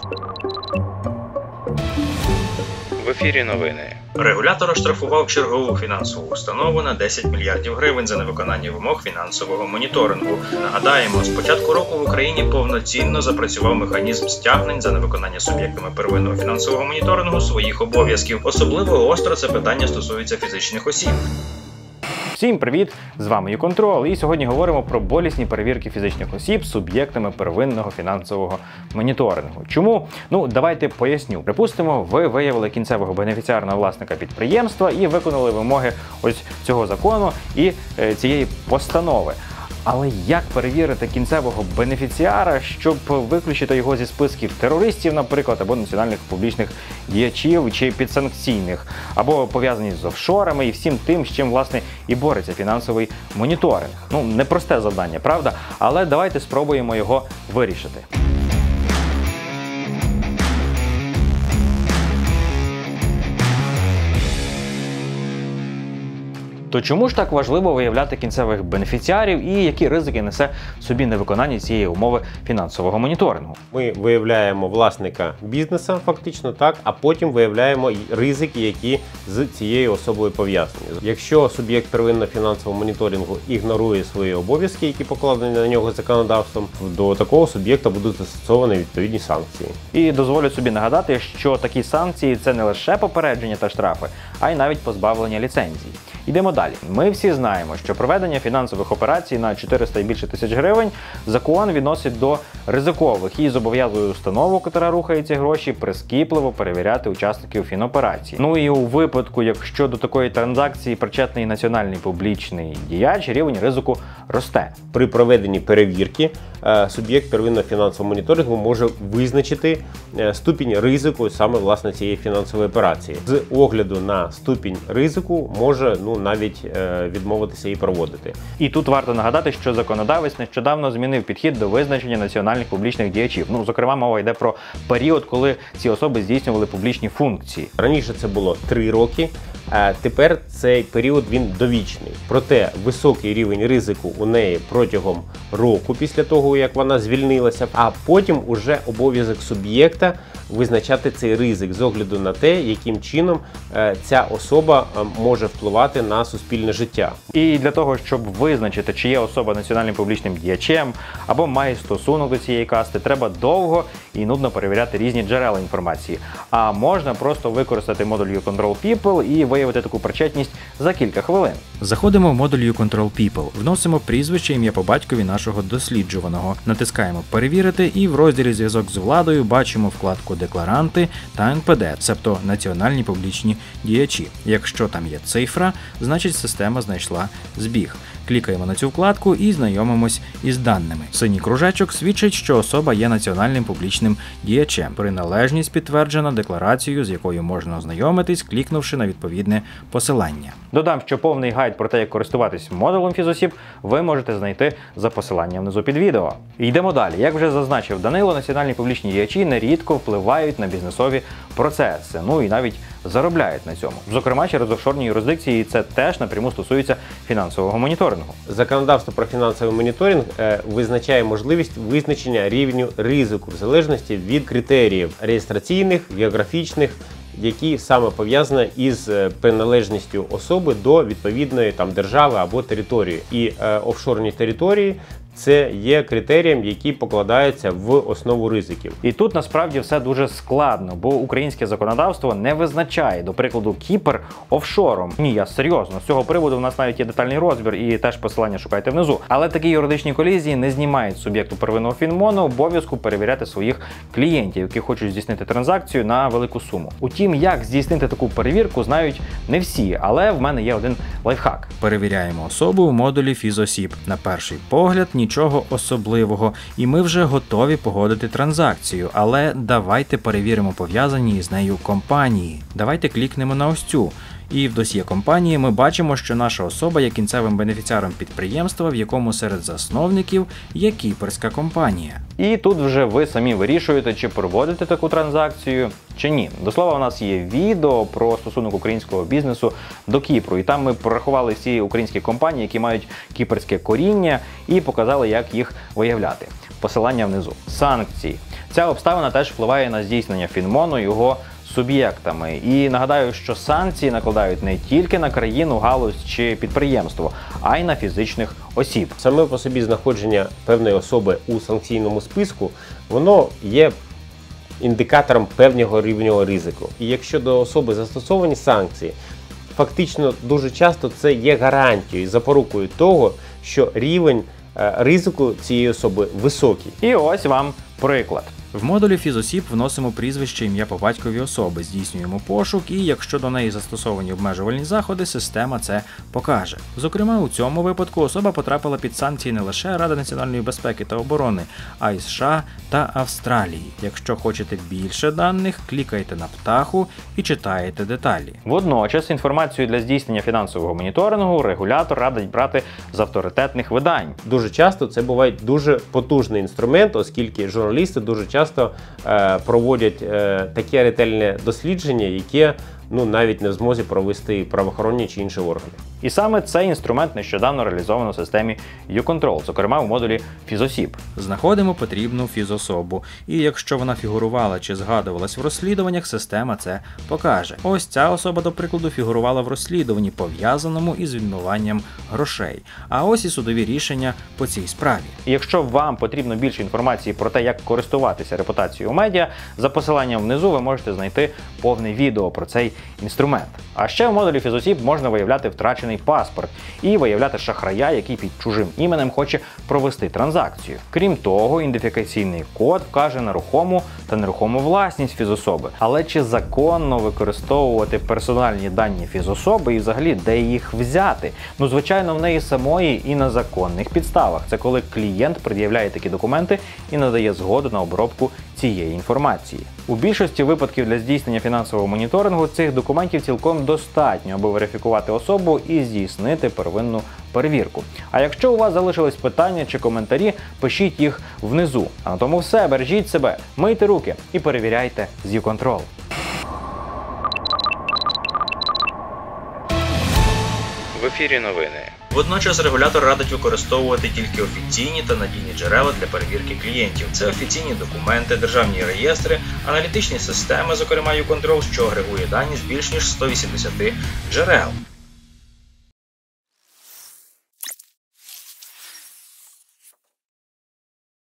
В ефірі новини. Регулятор оштрафував чергову фінансову установу на 10 мільярдів гривень за невиконання вимог фінансового моніторингу. Нагадаємо, з початку року в Україні повноцінно запрацював механізм стягнень за невиконання суб'єктами первинного фінансового моніторингу своїх обов'язків. Особливо гостро це питання стосується фізичних осіб. Всім привіт! З вами YouControl, і сьогодні говоримо про болісні перевірки фізичних осіб суб'єктами первинного фінансового моніторингу. Чому? Давайте поясню. Припустимо, ви виявили кінцевого бенефіціарного власника підприємства і виконали вимоги ось цього закону і цієї постанови. Але як перевірити кінцевого бенефіціара, щоб виключити його зі списків терористів, наприклад, або національних публічних діячів, чи підсанкційних, або пов'язані з офшорами і всім тим, з чим, власне, і бореться фінансовий моніторинг? Непросте завдання, правда? Але давайте спробуємо його вирішити. То чому ж так важливо виявляти кінцевих бенефіціарів і які ризики несе собі невиконання цієї умови фінансового моніторингу? Ми виявляємо власника бізнесу, фактично так, а потім виявляємо ризики, які з цією особою пов'язані. Якщо суб'єкт первинного фінансового моніторингу ігнорує свої обов'язки, які покладені на нього законодавством, до такого суб'єкта будуть застосовані відповідні санкції. І дозволю собі нагадати, що такі санкції – це не лише попередження та штрафи, а й навіть позбавлення ліцензії. Йдемо далі. Ми всі знаємо, що проведення фінансових операцій на 400 і більше тисяч гривень закон відносить до ризикових і зобов'язує установу, яка рухає ці гроші, прискіпливо перевіряти учасників фіноперації. І у випадку, якщо до такої транзакції причетний національний публічний діяч, рівень ризику росте. При проведенні перевірки суб'єкт первинного фінансового моніторингу може визначити ступінь ризику саме власне цієї фінансової операції. З огляду на ступінь ризику може навіть відмовитися її проводити. І тут варто нагадати, що законодавець нещодавно змінив підхід до визначення національних публічних діячів. Зокрема, мова йде про період, коли ці особи здійснювали публічні функції. Раніше це було 3 роки, а тепер цей період він довічний. Проте високий рівень ризику у неї протягом року після того, як вона звільнилася, а потім уже обов'язок суб'єкта визначати цей ризик з огляду на те, яким чином ця особа може впливати на суспільне життя. І для того, щоб визначити, чи є особа національним публічним діячем або має стосунок до цієї касти, треба довго і нудно перевіряти різні джерела інформації. А можна просто використати модуль YouControl People і виявити таку причетність за кілька хвилин. Заходимо в модуль YouControl People, вносимо прізвище, ім'я по батькові нашого досліджуваного, натискаємо «Перевірити» і в розділі «Зв'язок з владою» бачимо вкладку «Декларанти» та НПД, тобто національні публічні діячі. Якщо там є цифра, значить система знайшла збіг. Клікаємо на цю вкладку і знайомимось із даними. Синій кружечок свідчить, що особа є національним публічним діячем. Приналежність підтверджена декларацією, з якою можна ознайомитись, клікнувши на відповідне посилання. Додам, що повний гайд про те, як користуватись модулем фізосіб, ви можете знайти за посиланням внизу під відео. Йдемо далі. Як вже зазначив Данило, національні публічні діячі нерідко впливають на бізнесові процеси, і навіть заробляють на цьому. Зокрема, через офшорні юрисдикції, це теж напряму стосується фінансового моніторингу. Законодавство про фінансовий моніторинг визначає можливість визначення рівню ризику в залежності від критеріїв реєстраційних, географічних, які саме пов'язані із приналежністю особи до відповідної держави або території. І офшорні території це є критерієм, який покладається в основу ризиків. І тут насправді все дуже складно, бо українське законодавство не визначає, до прикладу, Кіпр офшором. Ні, я серйозно. З цього приводу в нас навіть є детальний розбір і теж посилання шукайте внизу. Але такі юридичні колізії не знімають суб'єкту первинного фінмону обов'язку перевіряти своїх клієнтів, які хочуть здійснити транзакцію на велику суму. Утім, як здійснити таку перевірку, знають не всі, але в мене є один лайфхак. Перевіряємо особу в модулі фізосіб. На перший погляд, нічого особливого, і ми вже готові погодити транзакцію, але давайте перевіримо пов'язані з нею компанії. Давайте клікнемо на ось цю. І в досьє компанії ми бачимо, що наша особа є кінцевим бенефіціаром підприємства, в якому серед засновників є кіпрська компанія. І тут вже ви самі вирішуєте, чи проводити таку транзакцію, чи ні. До слова, у нас є відео про стосунок українського бізнесу до Кіпру, і там ми порахували всі українські компанії, які мають кіпрське коріння, і показали, як їх виявляти. Посилання внизу. Санкції. Ця обставина теж впливає на здійснення Фінмону його суб'єктами. І нагадаю, що санкції накладають не тільки на країну, галузь чи підприємство, а й на фізичних осіб. Саме по собі знаходження певної особи у санкційному списку, воно є індикатором певного рівня ризику. І якщо до особи застосовані санкції, фактично дуже часто це є гарантією, запорукою того, що рівень ризику цієї особи високий. І ось вам приклад. В модулі фізосіб вносимо прізвище, ім'я по батькові особи, здійснюємо пошук і, якщо до неї застосовані обмежувальні заходи, система це покаже. Зокрема, у цьому випадку особа потрапила під санкції не лише Ради національної безпеки та оборони, а й США та Австралії. Якщо хочете більше даних, клікайте на птаху і читаєте деталі. Водночас інформацію для здійснення фінансового моніторингу регулятор радить брати з авторитетних видань. Дуже часто це буває дуже потужний інструмент, оскільки журналісти дуже часто проводять таке ретельне дослідження, яке навіть не в змозі провести правоохоронні чи інші органи. І саме цей інструмент нещодавно реалізовано в системі YouControl, зокрема в модулі фізосіб. Знаходимо потрібну фізособу, і якщо вона фігурувала чи згадувалась в розслідуваннях, система це покаже. Ось ця особа, до прикладу, фігурувала в розслідуванні, пов'язаному із відмиванням грошей. А ось і судові рішення по цій справі. І якщо вам потрібно більше інформації про те, як користуватися репутацією у медіа, за посиланням внизу ви можете знайти повне відео про цей інструмент. А ще в модулі фізосіб можна виявляти втрачений паспорт і виявляти шахрая, який під чужим іменем хоче провести транзакцію. Крім того, ідентифікаційний код вкаже на рухому та нерухому власність фізособи. Але чи законно використовувати персональні дані фізособи і взагалі де їх взяти? Звичайно, в неї самої і на законних підставах. Це коли клієнт пред'являє такі документи і надає згоду на обробку цієї інформації. У більшості випадків для здійснення фінансового моніторингу цих документів цілком достатньо, аби верифікувати особу і здійснити первинну перевірку. А якщо у вас залишились питання чи коментарі, пишіть їх внизу. А на тому все, бережіть себе, мийте руки і перевіряйте з YouControl. В ефірі новини. Водночас регулятор радить використовувати тільки офіційні та надійні джерела для перевірки клієнтів. Це офіційні документи, державні реєстри, аналітичні системи, зокрема YouControl, що агрегує дані з більш ніж 180 джерел.